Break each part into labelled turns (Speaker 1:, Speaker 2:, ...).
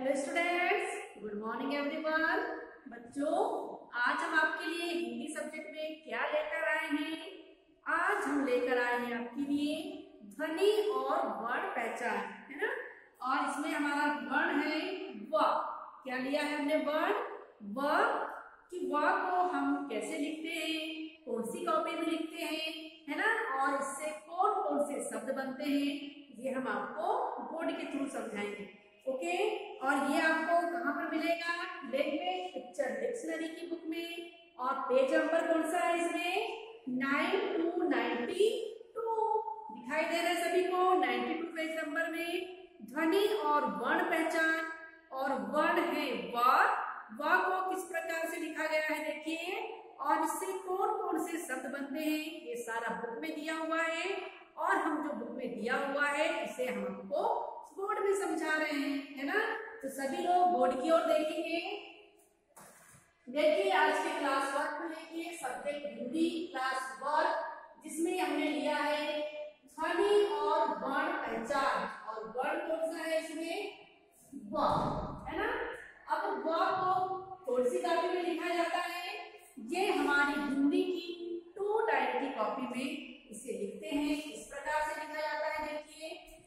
Speaker 1: Hello students, good morning everyone. बच्चों, आज हम आपके लिए हिंदी सब्जेक्ट में क्या लेकर आए हैं? आज हम लेकर आए हैं आपके लिए ध्वनि और वर्ण पहचान, है ना। और इसमें हमारा वर्ण है व। क्या लिया है हमने? वर्ण व। कि व को हम कैसे लिखते हैं, कौन सी कॉपी में लिखते हैं, है ना। और इससे कौन कौन से शब्द बनते हैं, ये हम आपको बोर्ड के थ्रू समझाएंगे। ओके। और ये आपको कहाँ पर मिलेगा? लैंग्वेज पिक्चर डिक्शनरी की बुक में। और पेज नंबर कौन सा है इसमें? 9292 दिखाई दे रहा है सभी को। 92 पेज नंबर में ध्वनि और वर्ण पहचान। और वर्ण है व को किस प्रकार से लिखा गया है देखिए। और इससे कौन कौन से शब्द बनते हैं, ये सारा बुक में दिया हुआ है। और हम जो बुक में दिया हुआ है इसे हम आपको बोर्ड में समझा रहे हैं, है ना। तो सभी लोग बोर्ड की ओर देखेंगे। देखिए, आज के क्लास वर्क में देखिए सब्जेक्ट हिंदी क्लास वर्क, जिसमें हमने लिया है ध्वनि और वर्ण पहचान। और वर्ण कौन सा है इसमें? व, है ना। अब व को कौन सी कॉपी में लिखा जाता है? ये हमारी हिंदी की 2 टाइप की कॉपी में इसे लिखते हैं। इस प्रकार से लिखा जाता है, देखिए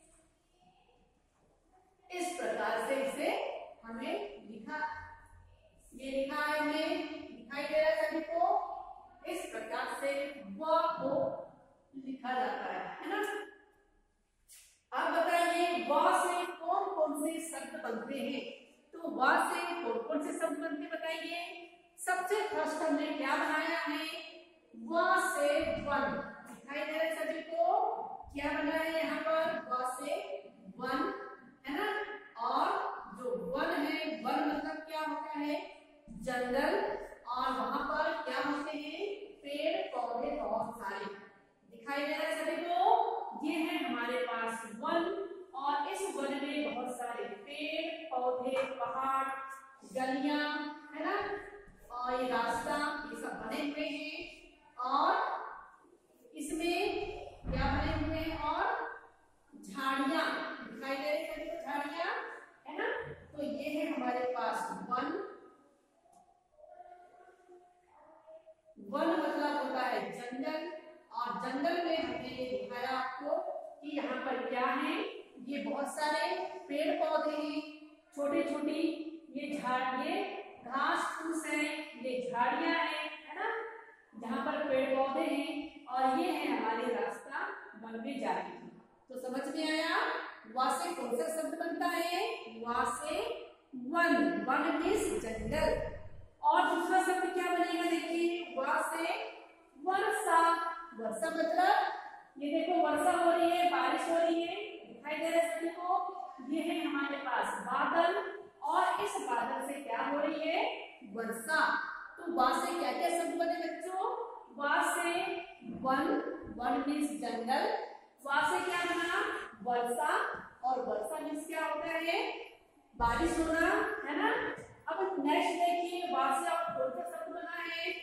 Speaker 1: इस प्रकार से इसे हमें लिखा, ये लिखा है हमें, दिखाई दे रहा है सभी को। इस प्रकार से व को लिखा जाता है ना। अब बताइए व से कौन कौन से शब्द बनते हैं? तो व से कौन कौन से शब्द बनते बताइए। सबसे फर्स्ट हमने क्या बनाया है? व से वन, दिखाई दे रहा है सभी को। क्या बना है यहाँ पर? व से वन, है ना। और जो वन है, वन मतलब क्या होता है? जंगल। और वहां पर क्या होते हैं? पेड़ पौधे बहुत सारे दिखाई दे रहा है सभी को। ये है हमारे पास वन। और इस वन में बहुत सारे पेड़ पौधे, पहाड़, गलियां, है ना। और ये रास्ता, ये सब बने हुए हैं। और इसमें क्या बने हुए हैं? और झाड़ियां दिखाई दे रही है, झाड़ियां, है ना। तो ये है हमारे पास वन। वन मतलब होता है जंगल। और जंगल में हमने ये दिखाया आपको कि यहाँ पर क्या है? ये बहुत सारे पेड़ पौधे हैं, छोटी छोटी ये झाड़, ये घास फूस है, ये झाड़ियां हैं, है ना, जहाँ पर पेड़ पौधे हैं। और ये है हमारी रास्ता वन में जा रही है। तो समझ में आया? वा से कौन सा शब्द बनता है? वा से वन, वन मीन्स जंगल। और दूसरा शब्द क्या बनेगा देखिए, वा से वर्षा। वर्षा मतलब ये देखो वर्षा हो रही है, बारिश हो रही है, दिखाई दे रहा है सभी को। ये है हमारे पास बादल। और इस बादल से क्या हो रही है? वर्षा। तो वा से क्या क्या शब्द बने बच्चों? वा से वन, वन मीन्स जंगल। वा से क्या बना? वर्षा। और वर्षा मीन्स क्या होता है? बारिश होना, है ना। अब नेक्स्ट देखिए, वा से और कौन सा शब्द बना है?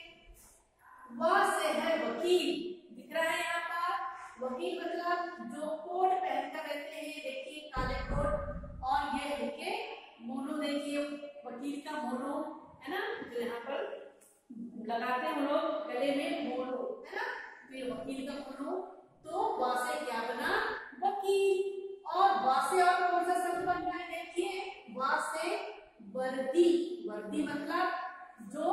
Speaker 1: वा से है वकील, दिख रहा है यहाँ पर। वकील मतलब जो कोट पहनकर रहते हैं, देखिए काले कोट। और ये उनके मोनो, देखिए वकील का मोनो, है ना, जो यहाँ पर लगाते हैं लोग गले में, मोनो, है ना। तो ये वकील का मोनो। तो वा से क्या बना? वकील। और वा से और कौन सा शब्द बन रहा है देखिए, वा से वर्दी। वर्दी मतलब जो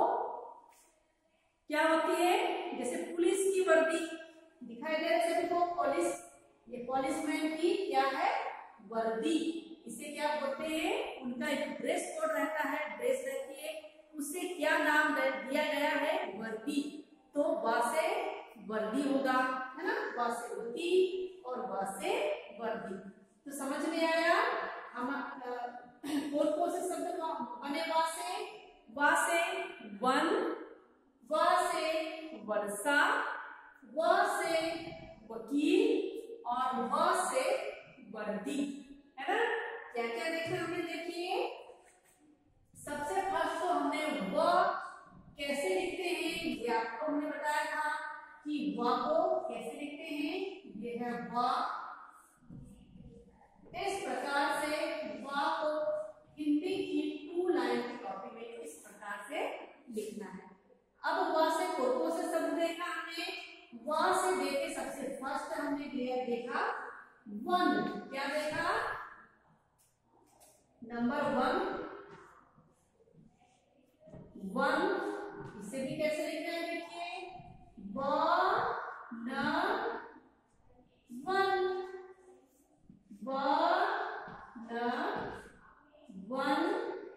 Speaker 1: क्या होती है? जैसे पुलिस की वर्दी दिखाई दे रही है सभी को, पुलिस, ये पुलिसमैन की क्या है? वर्दी। इसे क्या बोलते हैं? उनका एक ड्रेस कोड रहता है, ड्रेस रहती है, उसे क्या नाम दिया गया है? वर्दी। तो वा से वर्दी होगा, है ना। वा से वकील और वा से वर्दी। तो समझ में आया हम कौन कौन से शब्द बने वा से? वा से वन, वा से वर्षा, वा से वकील और वा से वर्दी, है ना। क्या क्या देखा हमने? देखिए सबसे फर्स्ट तो हमने व कैसे लिखते हैं ये आपको हमने बताया था कि व को कैसे लिखते हैं। ये है व। इस प्रकार से व को हिंदी वहां से देखे सबसे फर्स्ट हमने देखा वन। क्या देखा? Number one, one. इसे भी कैसे लिखना है? देखिए, one, one, one,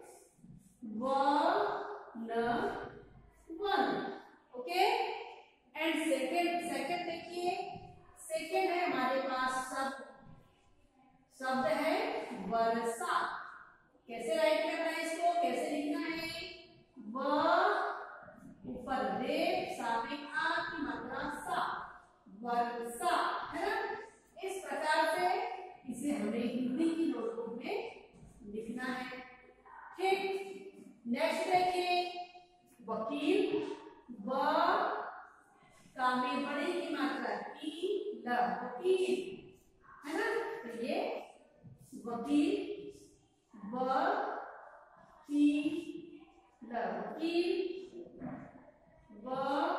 Speaker 1: one. Okay. And second देखिए, सेकंड है हमारे पास शब्द है वर्षा। कैसे राइट करना है इसको? कैसे लिखना है? व ऊपर रे, सामने आ की मात्रा सा, वर्षा, है ना? इस प्रकार से इसे हमें हिंदी की नोटबुक में लिखना है। ठीक। नेक्स्ट देखिए, वकील, व कामे बड़े की मात्रा की ल, वकील, है ना? तो ये वकील, व की ल, वकील, व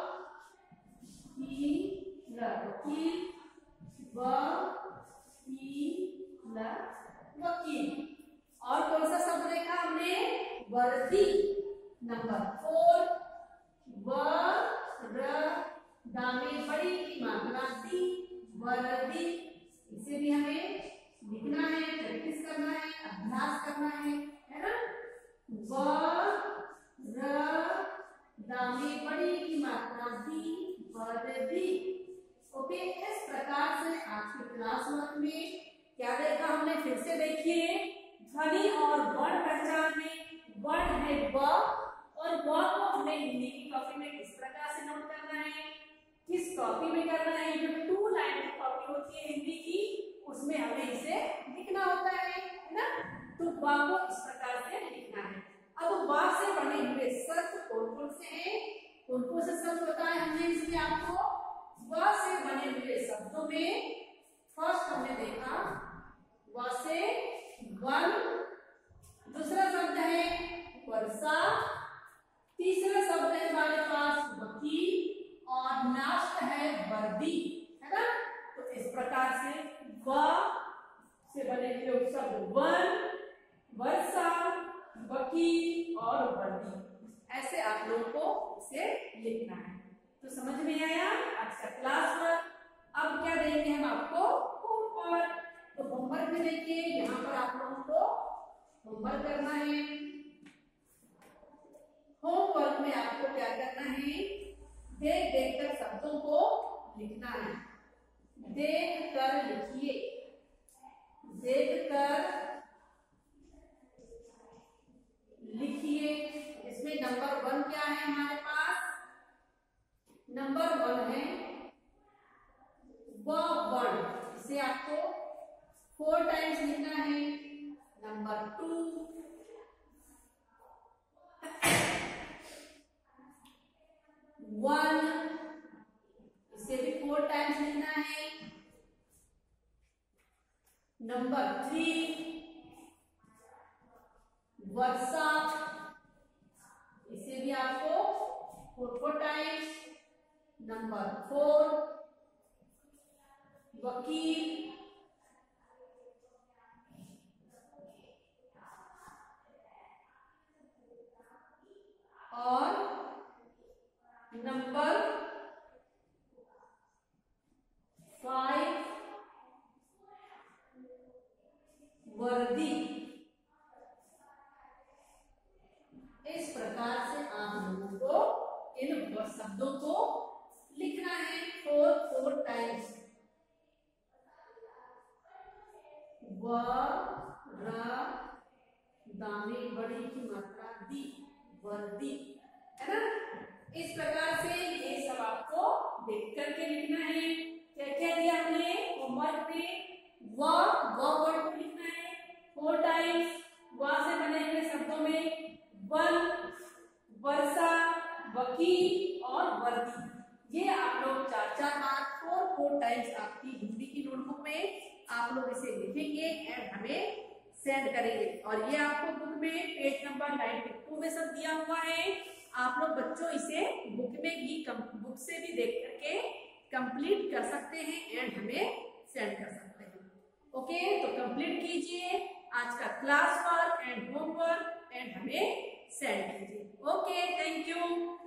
Speaker 1: की ल, वकील, व की ल, वकील। और कौन सा शब्द देखा हमने? वर्दी। नंबर 4, व र दामे बड़ी की मात्रा दी, वर्दी। इसे भी हमें लिखना है, प्रैक्टिस करना है, अभ्यास करना है ना? व र दामे बड़ी की मात्रा दी, वर्दी। ओके। इस प्रकार से आज के क्लास वर्क में क्या देखा हमने? फिर से देखिए, ध्वनि और वर्ण पहचान में वर्ण है व, और व को हमें हिंदी की कॉपी में किस प्रकार से नोट करना है, किस कॉपी में करना है? जो 2 लाइन की कॉपी होती है हिंदी की, उसमें हमें इसे लिखना होता है ना? तो व को इस प्रकार से लिखना है। अब व से बने हुए शब्द कौन कौन से हैं? कौन कौन से शब्द बताए हमने इसमें आपको? व से बने हुए शब्दों में फर्स्ट हमने देखा व से वन, दूसरा शब्द है वर्षा, तीसरा शब्द है हमारे पास वकील, और लास्ट है वर्दी, है ना? तो इस प्रकार से व से बने हुए शब्द वन, वर्षा, वकील और वर्दी, ऐसे आप लोगों को इसे लिखना है। तो समझ में आया आज का क्लास वर्क? अब क्या देंगे हम आपको? होमवर्क। तो होमवर्क में देखिए, यहाँ पर आप लोगों को होमवर्क करना है। होमवर्क में आपको क्या करना है? देख देख कर शब्दों को लिखना है। देख कर लिखिए, देख कर लिखिए। इसमें नंबर 1 क्या है हमारे पास? नंबर 1 है वर्ड। इसे आपको 4 टाइम्स लिखना है। नंबर 2 वन, इसे भी 4 टाइम्स लिखना है। नंबर 3 वर्षा, इसे भी आपको 4 टाइम्स। नंबर 4 वकील, और नंबर 5 वर्दी। इस प्रकार से आप लोगों को इन शब्दों को लिखना है 4 टाइम्स। व र दामे बड़ी की मात्रा दी, वर्दी, है ना? इस प्रकार से ये सब आपको देख करके लिखना है। क्या क्या दिया हमने होमवर्क में? व वर्ड को लिखना है 4 टाइम्स। व से बने हुए शब्दों में वन, वर्षा, वकील और वर्दी, ये आप लोग 4 बार 4 टाइम्स आपकी हिंदी की नोटबुक में आप लोग इसे लिखेंगे एंड हमें सेंड करेंगे। और ये आपको बुक में पेज नंबर 92 में सब दिया हुआ है। आप लोग बच्चों इसे बुक में भी बुक से भी देख करके कंप्लीट कर सकते हैं एंड हमें सेंड कर सकते हैं। ओके, तो कंप्लीट कीजिए आज का क्लास वर्क एंड होमवर्क एंड हमें सेंड कीजिए। Okay, thank you.